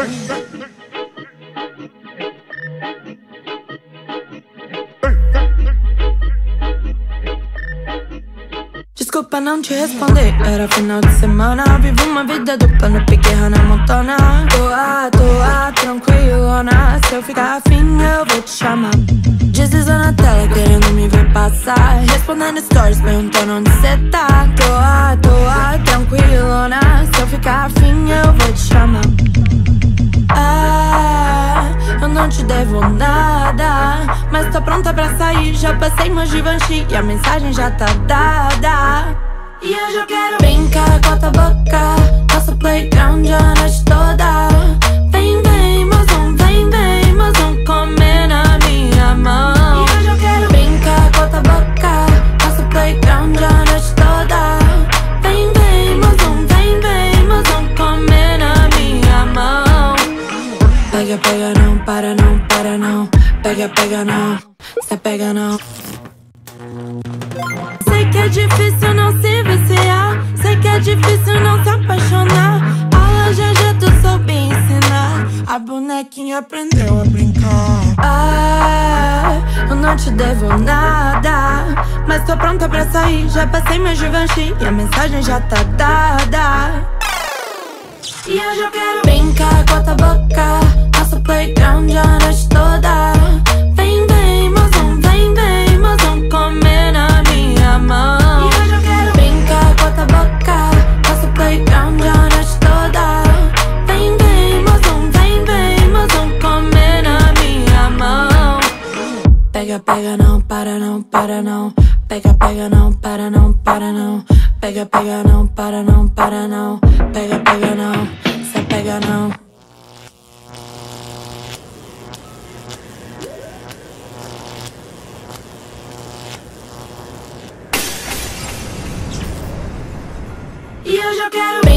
Desculpa não te responder, era final de semana. Vivo uma vida dupla no pique Hannah Montana. Tô tranquilona. Se eu ficar afim eu vou te chamar. Dizes na tela querendo me ver passar, respondendo stories perguntando onde cê tá. Tô tranquilona. Se eu ficar afim eu vou te chamar. Eu não te devo nada, mas tô pronta pra sair. Já passei meu Givenchy e a mensagem já tá dada. E hoje eu quero brincar com a tua boca, nosso playground a noite toda. Vem, vem, mozão, comer na minha mão. E hoje eu quero brincar com a tua boca, nosso playground a noite toda. Vem, vem, mozão, comer na minha mão. Pega, pega, não, para não, para não. Pega, pega, não, cê pega, não. Sei que é difícil não se viciar, sei que é difícil não se apaixonar. A GG tu soube ensinar, a bonequinha aprendeu a brincar. Eu não te devo nada, mas tô pronta pra sair. Já passei meu Givenchy e a mensagem já tá dada. E hoje eu quero brincar com a tua boca, nosso playground a noite toda. Vem, vem, mozão, comer na minha mão. E hoje eu quero brincar com a tua boca, nosso playground a noite toda. Vem, vem, mozão, comer na minha mão. Pega, pega, não, para não, para não. Pega, pega, não, para não, para não. Pega, pega, não, para não, para não. Pega, pega, não, cê pega, não. E hoje eu quero